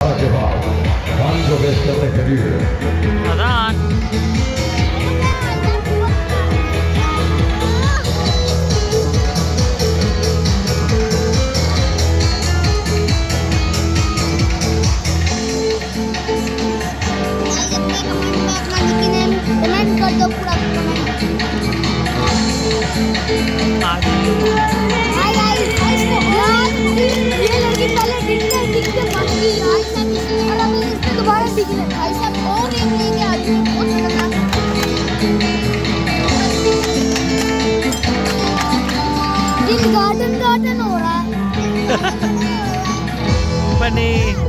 के बाद वन को बेस्ट करने के लिए कमेंट कर दो पूरा गार्डन हो रहा है। बनी